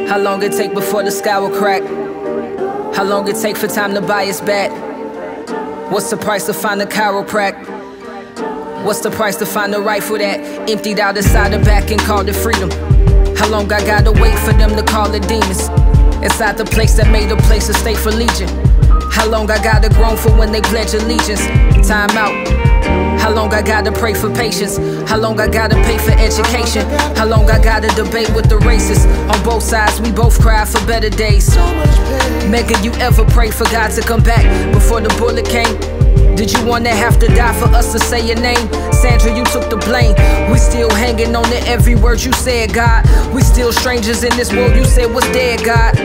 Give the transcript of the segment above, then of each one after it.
How long it take before the sky will crack? How long it take for time to buy us back? What's the price to find a chiropractor? What's the price to find a rifle that emptied out inside the back and called it freedom? How long I gotta wait for them to call it demons? Inside the place that made a place to stay for legion. How long I gotta groan for when they pledge allegiance? Time out. How long I gotta pray for patience? How long I gotta pay for education? How long I gotta debate with the racists? On both sides, we both cry for better days. Mega, you ever pray for God to come back before the bullet came? Did you wanna have to die for us to say your name? Sandra, you took the blame. We still hanging on to every word you said, God. We still strangers in this world you said was dead, God.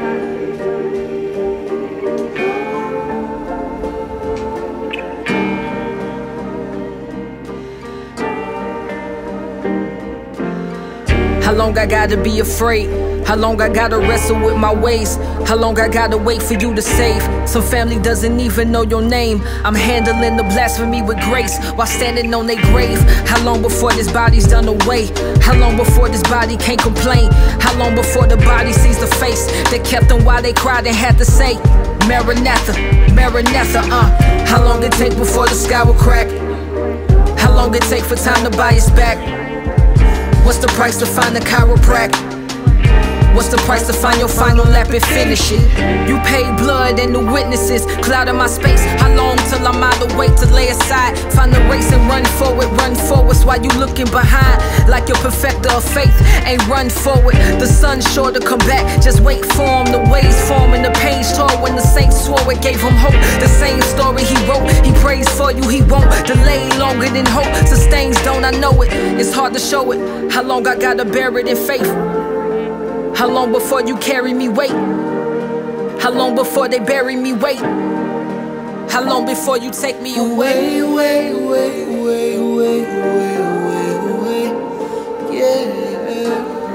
How long I gotta be afraid? How long I gotta wrestle with my ways? How long I gotta wait for you to save? Some family doesn't even know your name. I'm handling the blasphemy with grace while standing on their grave. How long before this body's done away? How long before this body can't complain? How long before the body sees the face that kept them while they cried and had to say, Maranatha, Maranatha, How long it take before the sky will crack? How long it take for time to buy us back? What's the price to find a chiropractor? What's the price to find your final lap and finish it? You paid blood and the witnesses clouding my space. How long till I'm out of weight to lay aside? Find the race and run forward while you looking behind. Like your perfecter of faith ain't run forward. The sun's sure to come back, just wait for him. The waves form and the page tore when the saints swore it gave him hope. The same story he wrote, he prays for you, he won't delay longer than hope sustains, don't I know it? It's hard to show it. How long I gotta bear it in faith? How long before you carry me weight? How long before they bury me weight? How long before you take me away? Yeah.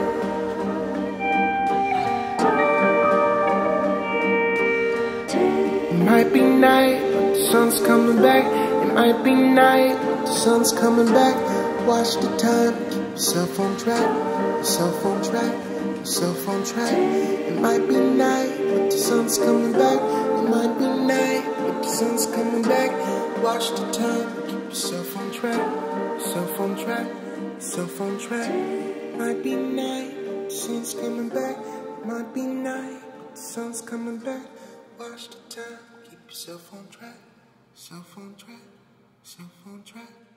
It might be night, but the sun's coming back. It might be night, but the sun's coming back. Watch the time, keep yourself on track, yourself on track. Yourself on track. It might be night, but the sun's coming back. It might be night, but the sun's coming back. Watch the time, keep yourself on track, yourself on track, yourself on track. It might be night, but the sun's coming back. It might be night, but the sun's coming back. Watch the time, keep yourself on track, yourself on track, yourself on track.